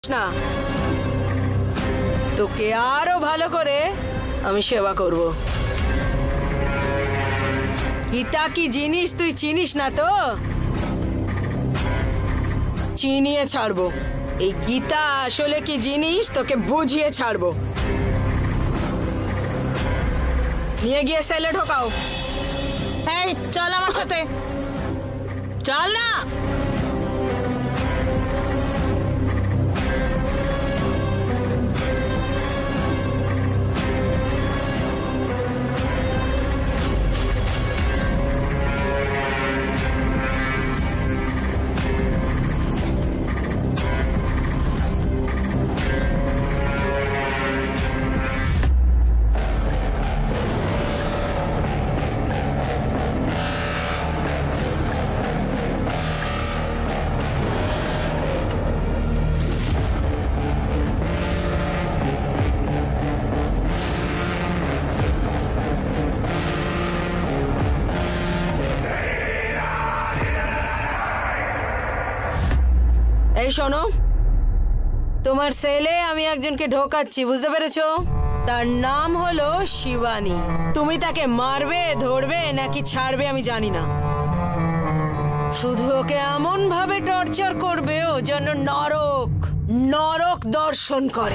না, তোকে আরো ভালো করে আমি সেবা করব। গীতা কি জিনিস তুই চিনিস না তো? চিনিয়ে ছাড়বো। এই গীতা আসলে কি জিনিস তোকে বুঝিয়ে ছাড়বো। নিয়ে গিয়ে সেলে ঢোকাও। এই চল আমার সাথে, চল না। এই শোনো, তোমার সেলে আমি একজনকে ঢোকাচ্ছি, বুঝতে পেরেছো? তার নাম হলো শিবানী। তুমি তাকে মারবে, ধরবে নাকি ছাড়বে আমি জানি না। শুধু ওকে এমন ভাবে টর্চার করবে ও যেন নরক নরক দর্শন করে।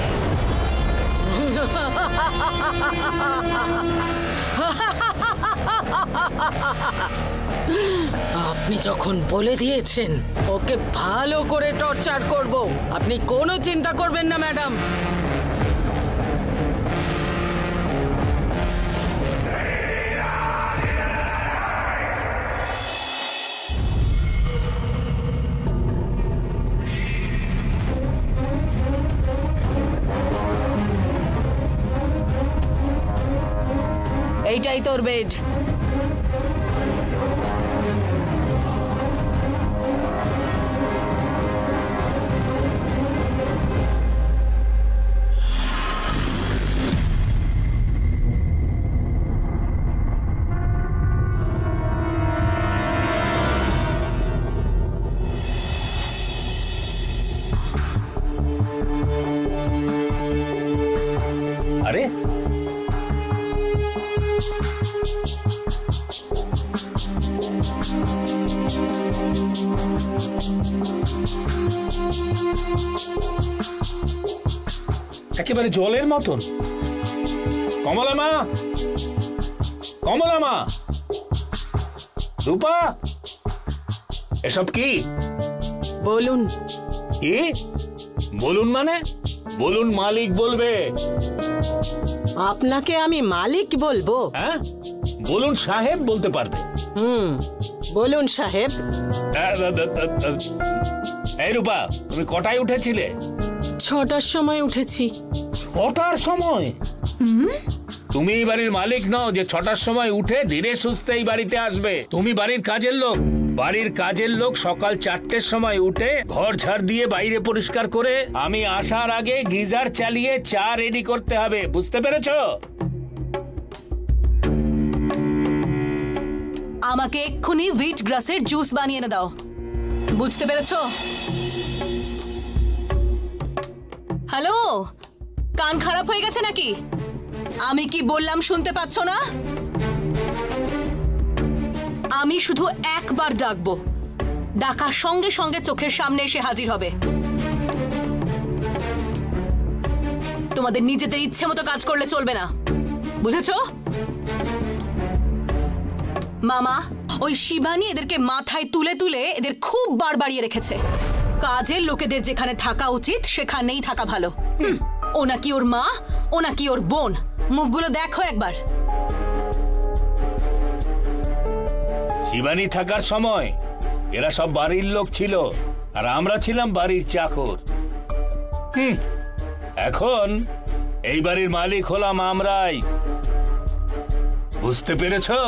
আপনি যখন বলে দিয়েছেন ওকে ভালো করে টর্চার করব, আপনি কোনো চিন্তা করবেন না ম্যাডাম। এইটাই তোর বেড। আরে একেবারে জলের মতন। কমলা মা, কমলা মা, রূপা, এসব কি? বলুন। কি বলুন মানে? বলুন মালিক বলবে। আপনাকে আমি মালিক বলবো? হ্যাঁ, বলুন সাহেব বলতে পারবে। বলুন সাহেব। এই রূপা, তুমি কটায় উঠেছিলে? 6টার সময় উঠেছি। 6টার সময়? তুমি এই বাড়ির মালিক নও যে 6টার সময় উঠে ধীরে সুস্থে এই বাড়িতে আসবে। তুমি বাড়ির কাজের লোক। বাড়ির কাজের লোক সকাল 4টের সময় উঠে ঘর ঝাড় দিয়ে বাইরে পরিষ্কার করে আমি আসার আগে গিজার চালিয়ে চা রেডি করতে হবে, বুঝতে পেরেছো? আমাকে এক্ষুনি হুইট গ্রাসের জুস বানিয়ে এনে দাও, বুঝতে পেরেছো? হ্যালো, কান খারাপ হয়ে গেছে নাকি? আমি কি বললাম শুনতে পাচ্ছ না? আমি শুধু একবার ডাকবো, ডাকার সঙ্গে সঙ্গে চোখের সামনে এসে হাজির হবে। তোমাদের নিজেদের ইচ্ছে মতো কাজ করলে চলবে না, বুঝেছো? মামা, ওই শিবানী এদেরকে মাথায় তুলে তুলে এদের খুব বাড়িয়ে রেখেছে। কাজের লোকেদের যেখানে থাকা উচিত সেখানেই থাকা ভালো। ও নাকি ওর মা, ও নাকি ওর বোন। মুখগুলো দেখো একবার। শিবানী থাকার সময় এরা সব বাড়ির লোক ছিল আর আমরা ছিলাম বাড়ির চাকর। এখন এই বাড়ির মালিক হলাম আমরাই, বুঝতে পেরেছো?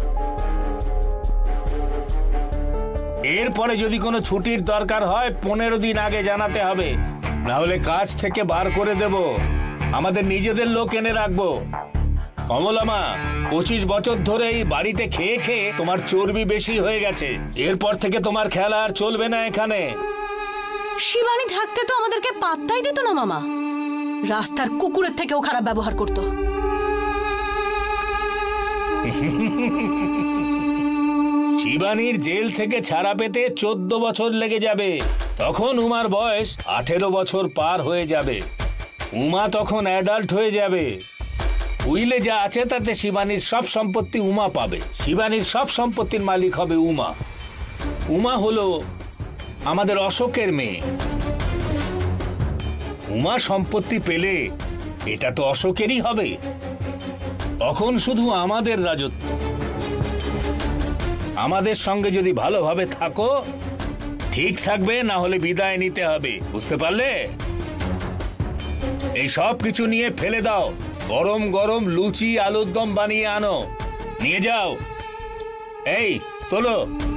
এরপরে যদি কোনো ছুটির দরকার হয় 15 দিন আগে জানাতে হবে, নাহলে কাজ থেকে বার করে দেব। আমাদের নিজেদের লোক এনে রাখবো। কমলা মা, 25 বছর ধরে এই বাড়িতে খেয়ে খেয়ে তোমার চর্বি বেশি হয়ে গেছে। এরপর থেকে তোমার খেলা আর চলবে না এখানে। শিবানী থাকতে তো আমাদেরকে পাত্তাই দিত না মামা, রাস্তার কুকুরের থেকেও খারাপ ব্যবহার করত। শিবানীর জেল থেকে ছাড়া পেতে 14 বছর লেগে যাবে। তখন উমার বয়স 18 বছর পার হয়ে যাবে। উমা তখন অ্যাডাল্ট হয়ে যাবে। উইলে যা আছে তাতে শিবানীর সব সম্পত্তি উমা পাবে। শিবানীর সব সম্পত্তির মালিক হবে উমা। উমা হলো আমাদের অশোকের মেয়ে। উমা সম্পত্তি পেলে এটা তো অশোকেরই হবে। তখন শুধু আমাদের রাজত্ব। আমাদের সঙ্গে যদি ভালোভাবে থাকো ঠিক থাকবে, না হলে বিদায় নিতে হবে, বুঝতে পারলে? এই সব কিছু নিয়ে ফেলে দাও। গরম গরম লুচি আলুর দম বানিয়ে আনো, নিয়ে যাও। এই তোলো।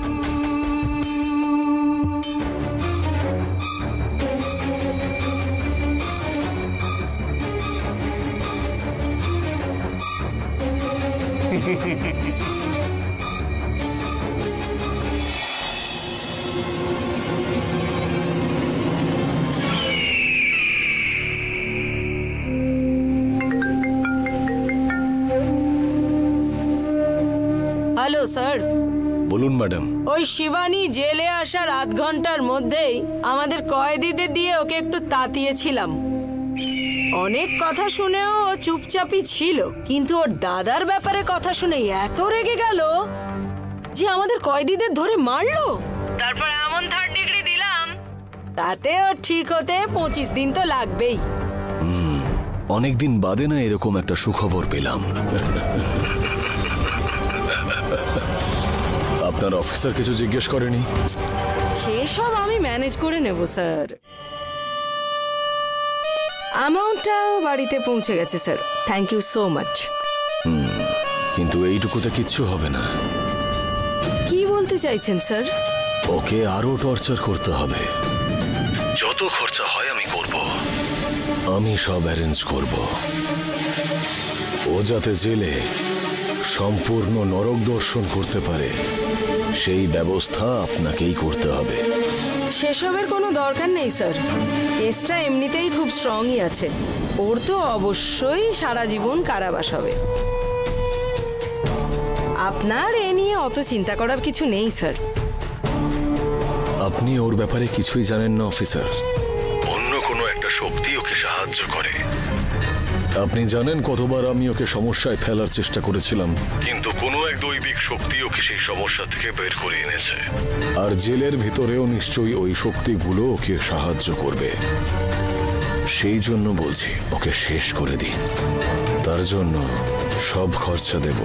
Hello sir. বলুন ম্যাডাম। ওই শিবানী জেলে আসার আধ ঘন্টার মধ্যেই আমাদের কয়েদিদের দিয়ে ওকে একটু তাতিয়েছিলাম। অনেক কথা শুনেও ও চুপচাপই ছিল, কিন্তু ওর দাদার ব্যাপারে কথা শুনে এত রেগে গেল যে আমাদের কয়েদিদের ধরে মারলো। তারপর এমন 3rd ডিগ্রি দিলাম, তাতে ওর ঠিক হতে 25 দিন তো লাগবেই। অনেকদিন বাদে না এরকম একটা সুখবর পেলাম। আপনার অফিসার কিছু জিজ্ঞেস করেনি? সেসব আমি ম্যানেজ করে নেব স্যার। অ্যামাউন্টটাও বাড়িতে পৌঁছে গেছে sir. Thank you so much. কিন্তু এইটুকুতে কিচ্ছু হবে না। কি বলতে চাইছেন স্যার? ওকে আরো টর্চার করতে হবে। যত খরচা হয় আমি করব। আমি সব অ্যারেঞ্জ করব। ও যাতে জেলে সম্পূর্ণ নরক দর্শন করতে পারে সেই ব্যবস্থা আপনাকেই করতে হবে। সেসবের কোনো দরকার নেই স্যার। কেসটা এমনিতেই খুব স্ট্রংই আছে। ওর তো অবশ্যই সারা জীবন কারাবাস হবে। আপনার এ নিয়ে অত চিন্তা করার কিছু নেই স্যার। আপনি ওর ব্যাপারে কিছুই জানেন না অফিসার। অন্য কোনো একটা শক্তি ওকে সাহায্য করে। আপনি জানেন কতবার আমি ওকে সমস্যায় ফেলার চেষ্টা করেছিলাম, কিন্তু কোনো এক দৈবিক শক্তি ওকে সেই সমস্যা থেকে বের করে এনেছে। আর জেলের ভিতরেও নিশ্চয়ই ওই শক্তিগুলো ওকে সাহায্য করবে। সেই জন্য বলছি ওকে শেষ করে দিন। তার জন্য সব খরচা দেব।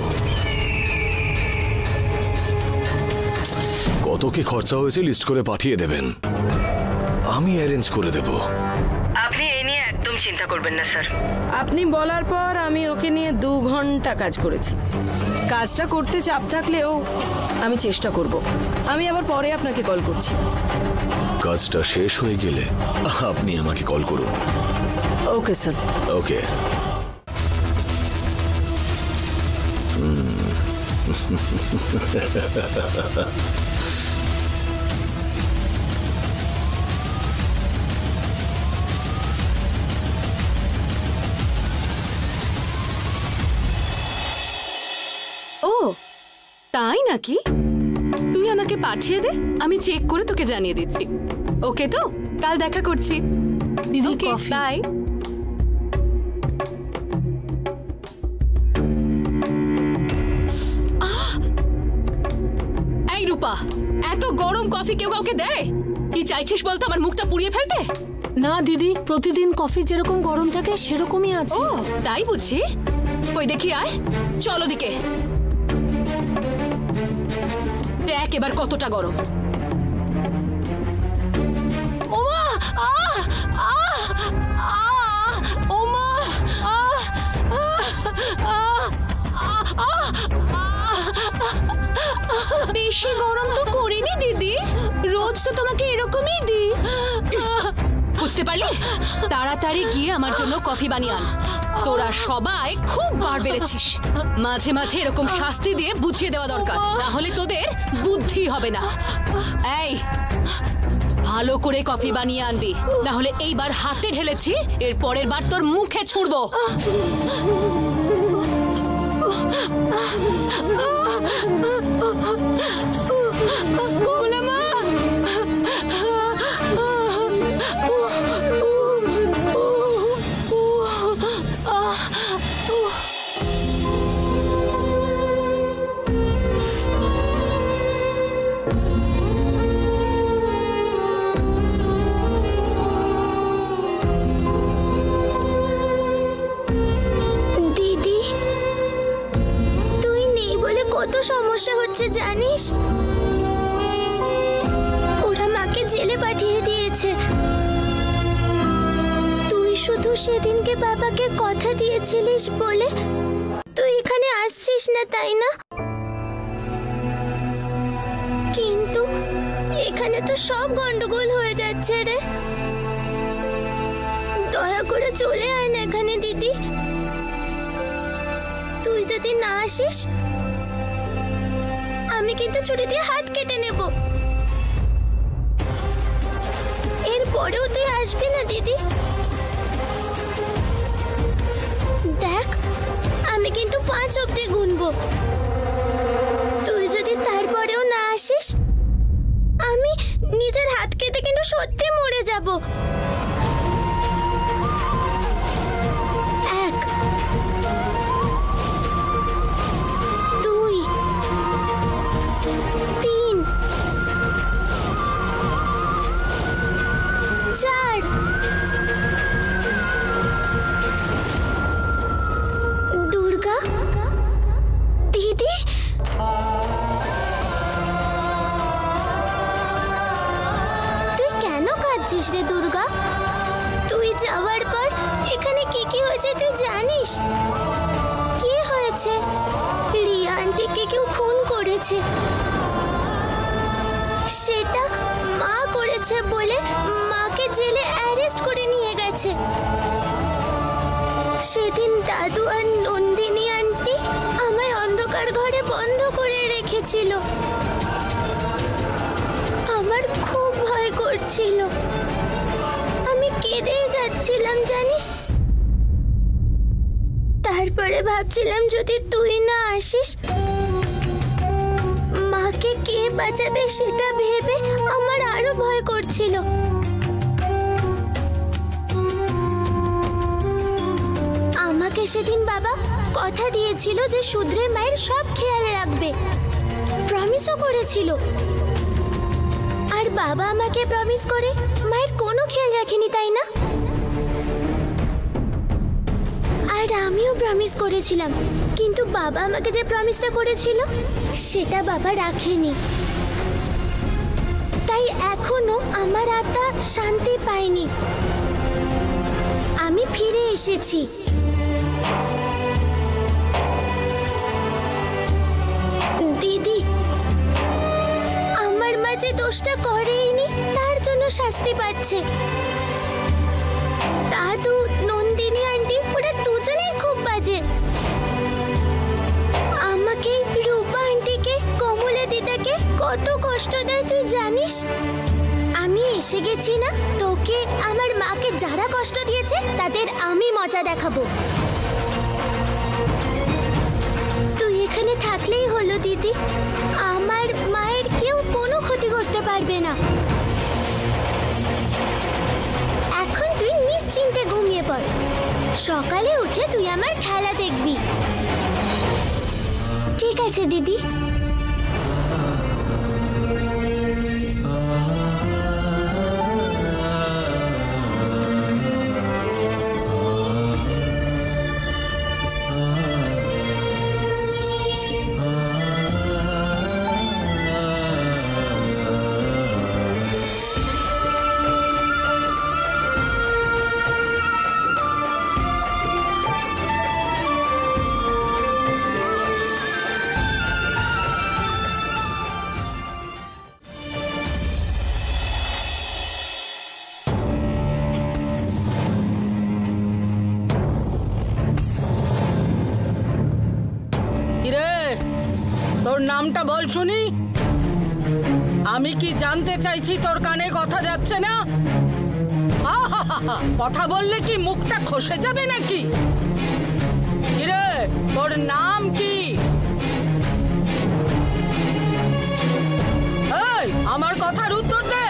কত কি খরচা হয়েছে লিস্ট করে পাঠিয়ে দেবেন, আমি অ্যারেঞ্জ করে দেব। আপনি এই নিয়ে একদম চিন্তা করবেন না স্যার। আপনি বলার পর আমি ওকে নিয়ে 2 ঘন্টা কাজ করেছি। কাজটা করতে চাপ থাকলেও আমি চেষ্টা করব। আমি আবার পরে আপনাকে কল করছি। কাজটা শেষ হয়ে গেলে আপনি আমাকে কল করুন। Okay sir. ওকে। ও তাই নাকি? তুই আমাকে পাঠিয়ে দে, আমি চেক করে তোকে জানিয়ে দিচ্ছি। ওকে তো, কাল দেখা করছি। দিদি ওকে, কফি। বাই। এই রূপা, এত গরম কফি কেউ কাউকে দেয়? কি চাইছিস বলতো, আমার মুখটা পুড়িয়ে ফেলতে? না দিদি, প্রতিদিন কফি যেরকম গরম থাকে সেরকমই আছে। ও তাই বুঝি। কই দেখি, আয় চল ওদিকে। দেখ এবার কতটা গরম। ওমা, আহ আহ আহ, ওমা, আহ আহ আহ, বেশি গরম তো করিনি দিদি, রোজ তো তোমাকে এরকমই দিই। বুঝতে পারলি? তাড়াতাড়ি গিয়ে আমার জন্য কফি বানিয়ে আন। তোরা সবাই খুব বার বেড়েছিস। মাঝে মাঝে এরকম শাস্তি দিয়ে বুঝিয়ে দেওয়া দরকার, না হলে তোদের বুদ্ধি হবে না। এই ভালো করে কফি বানিয়ে আনবি, না হলে এইবার হাতে ঢেলেছি, এর পরের বার তোর মুখে ছুড়বো। সমস্যা হচ্ছে জানিস, ওরা মাকে জেলে পাঠিয়ে দিয়েছে। তুই শুধু সেদিনকে বাবাকে কথা দিয়েছিলিস বলে তুই এখানে আসছিস না, তাই না? কিন্তু এখানে তো সব গন্ডগোল হয়ে যাচ্ছে রে। দয়া করে চলে আয় না এখানে দিদি। তুই যদি না আসিস আমি কিন্তু ছুরি দিয়ে হাত কেটে নেব। এরপরেও তুই আসবি না দিদি? দেখ আমি কিন্তু 5 অবধি গুনবো। তুই যদি তারপরেও না আসিস আমি নিজের হাত কেটে কিন্তু সত্যি মরে যাব। 1 2 3 4 দুর্গা দিদি, তুই কেন কাঁদছিস রে দুর্গা? তুই যাওয়ার পর এখানে কি কি হয়েছে তুই জানিস? কি হয়েছে? রিয়া আন্টিকে কেউ খুন করেছে। সেটা মা করেছে বলে মাকে জেলে অ্যারেস্ট করে নিয়ে গেছে। সেদিন দাদু আর নন্দিনী আন্টি আমায় অন্ধকার ঘরে বন্ধ করে রেখেছিল। আমার খুব ভয় করছিল, আমি কেঁদেই যাচ্ছিলাম জানিস। তারপরে ভাবছিলাম যদি তুই না আসিস মাকে কে বাঁচাবে সেটা ভেবে আমার আরো ভয় করছিল। আমাকে সেদিন বাবা কথা দিয়েছিল যে শুদ্রে মায়ের সব খেয়াল রাখবে, প্রমিসও করেছিল। আর বাবা আমাকে প্রমিস করে মায়ের কোনো খেয়াল রাখেনি, তাই না? আর আমিও প্রমিস করেছিলাম, কিন্তু বাবা আমাকে যে প্রমিসটা করেছিল সেটা বাবা রাখেনি। তাই এখনো আমার আত্মা শান্তি পায়নি। আমি ফিরে এসেছি। দিদি, আমার মা যে দোষটা করেইনি তার জন্য শাস্তি পাচ্ছে। দাদু, নন্দিনী আন্টি ওরা দুজনেই খুব বাজে। আমাকে, রূপা আন্টিকে, কমলা দিদাকে কত কষ্ট দেয় তুই জানিস? আমি এসে গেছি না, তোকে আমার মাকে যারা কষ্ট দিয়েছে তাদের আমি মজা দেখাবো। তুই এখানে থাকলেই হলো দিদি, আমার মায়ের কেউ কোনো ক্ষতি করতে পারবে না। এখন তুই নিশ্চিন্তে ঘুমিয়ে পড়, সকালে উঠে তুই আমার খেলা দেখবি। ঠিক আছে দিদি। তোর নামটা বল শুনি। আমি কি জানতে চাইছি তোর কানে কথা যাচ্ছে না? কথা বললে কি মুখটা খসে যাবে নাকি? কিরে, তোর নাম কি? এই, আমার কথার উত্তর দে।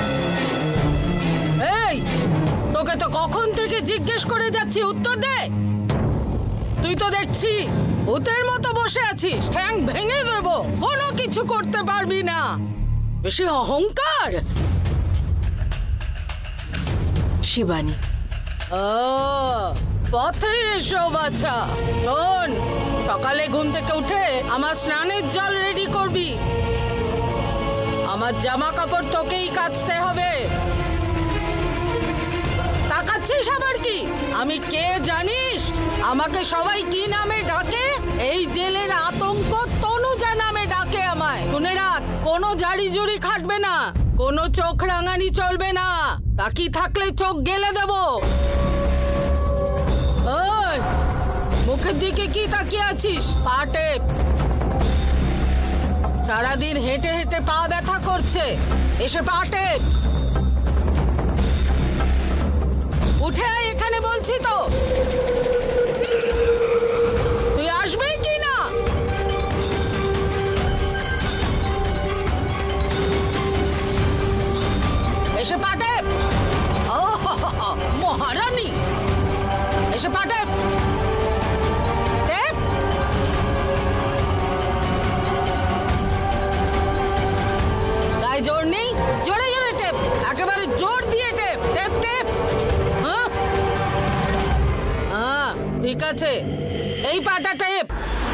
এই, তোকে তো কখন থেকে জিজ্ঞেস করে যাচ্ছি, উত্তর দে। তুই তো দেখছি ভূতের মতো বসে আছিস, ঠ্যাং ভেঙে দেব, কোনো কিছু করতে পারবি না। বেশি অহংকার। শিবানী, ও, পথে এসো বাছা। শোন, সকালে ঘুম থেকে উঠে আমার স্নানের জল রেডি করবি। আমার জামা কাপড় তোকেই কাচতে হবে। তাকাচ্ছিস আবার কি? আমি কে জানিস? আমাকে সবাই কি নামে ডাকে? এই জেলের আতঙ্ক তনুজা নামে ডাকে আমায়। শুনে রাখ, কোনো ঝাড়ি ঝুড়ি খাটবে না, কোনো চোখ রাঙানি চলবে না। তাকিয়ে থাকলে চোখ গেলে দেব। ওই, মুখের দিকে কি তাকিয়ে আছিস? পা টেপ। সারাদিন হেঁটে হেঁটে পা ব্যথা করছে, এসে পা টেপ। উঠে আয় এখানে বলছি তো। তুই আসবে কি না? এসে পা টেপ। ও মহারানী, এসে পা টেপ। টেপ। গায়ে জোর নেই, জোরে জোরে টেপ, একেবারে জোর দিয়ে টেপ। Tape tape. হ্যাঁ, ঠিক আছে, এই পাটা টেপ।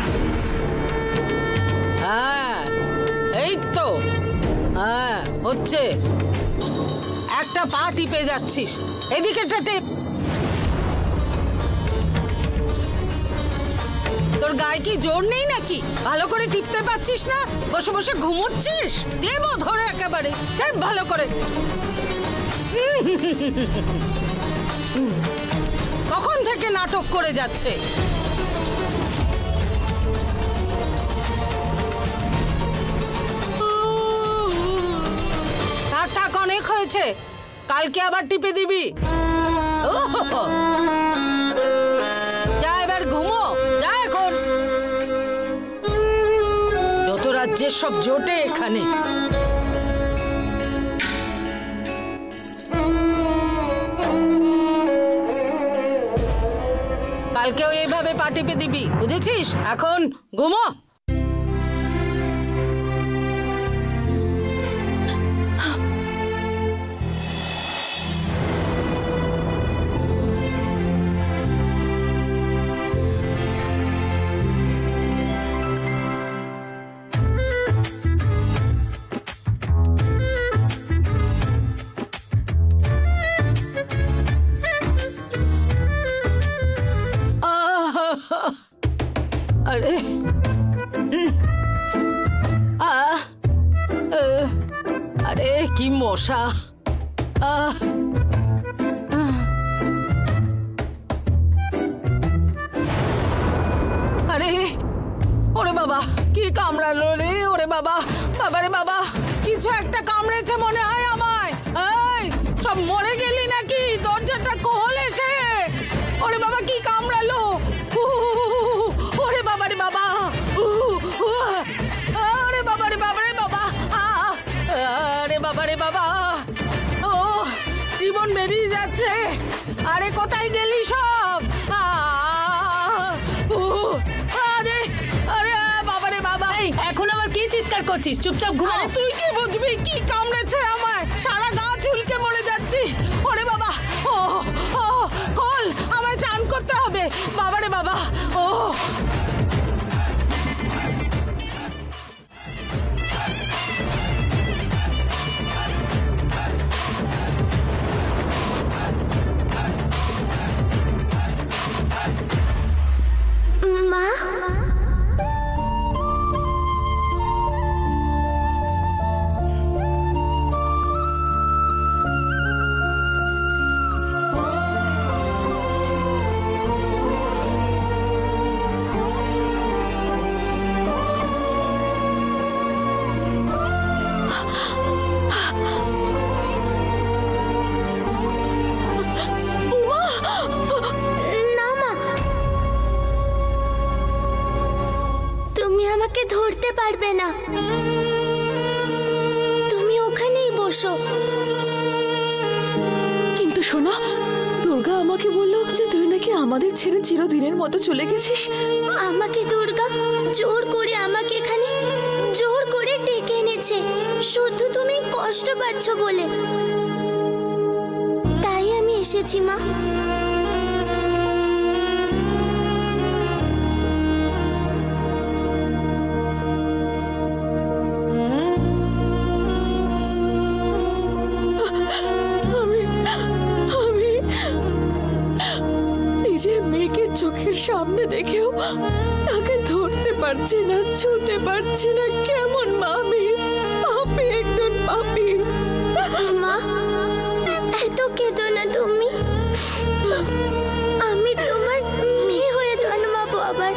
হ্যাঁ, এই তো। হ্যাঁ, হচ্ছে। একটা পা টিপে যাচ্ছিস, এদিকে টেপ। তোর গায়ে কি জোর নেই নাকি? ভালো করে টিপতে পারছিস না? বসে বসে ঘুমোচ্ছিস? দেবো ধরে একেবারে। টেপ ভালো করে। কখন থেকে নাটক করে যাচ্ছে? থাক, অনেক হয়েছে, কালকে আবার টিপে দিবি। যা এবার ঘুমো, যা এখন। যত রাজ্যের সব জোটে এখানে। কালকেও এইভাবে পা টিপে দিবি, বুঝেছিস? এখন ঘুমো। আরে, আরে কি মশা! আরে, ওরে বাবা, কি কামড়ালো রে! ওরে বাবা, বাবারে বাবা, কিছু একটা কামড়েছে মনে হয় আমায়। এই, সব মরে গেলি নাকি? দরজাটা খোল এসে। ওরে বাবা, কি কামড়ালো! ওরে বাবারে বাবা, আরে বাবারে বাবারে বাবা, আরে বাবারে বাবা, ও জীবন বেরিয়ে যাচ্ছে। আরে কোথায় গেলি সব? আরে আরে বাবারে বাবা, এখন আবার কি চিৎকার করছিস? চুপচাপ ঘুমা। তুই কি বুঝবি কি কামড়েছে আমায়? সারা গা চুলকে মরে যাচ্ছি। ওরে বাবা, ও কল, আমায় চান করতে হবে। বাবারে বাবা, ও মা, যেতে পারবে না। তুমি ওখানেই বসো। কিন্তু শোনা, দুর্গা আমাকে বললো যে তুই নাকি আমাদের ছেড়ে চিরদিনের মতো চলে গেছিস। আমাকে দুর্গা জোর করে আমাকে এখানে জোর করে ডেকে এনেছে, শুধু তুমি কষ্ট পাচ্ছ বলে। তাই আমি এসেছি মা। নিজের মেয়েকে চোখের সামনে দেখেও তাকে ধরতে পারছি না, ছুঁতে পারছি না। কেমন মা আমি? পাপী, একজন পাপী। মা, এত কেঁদো না তুমি। আমি তোমার মেয়ে হয়ে জন্মাবো আবার।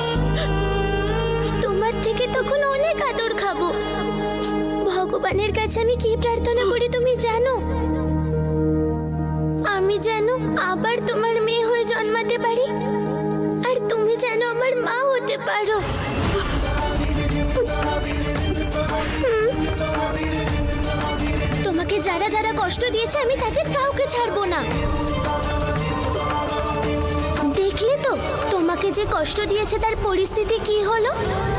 তোমার থেকে তখন অনেক আদর খাবো। ভগবানের কাছে আমি কি প্রার্থনা করি তুমি জানো? আমি যেন আবার তোমার মেয়ে হয়ে জন্মাতে পারি, আর তুমি যেন আমার মা হতে পারো। তোমাকে যারা যারা কষ্ট দিয়েছে আমি তাদের কাউকে ছাড়বো না। দেখলে তো তোমাকে যে কষ্ট দিয়েছে তার পরিস্থিতি কি হলো।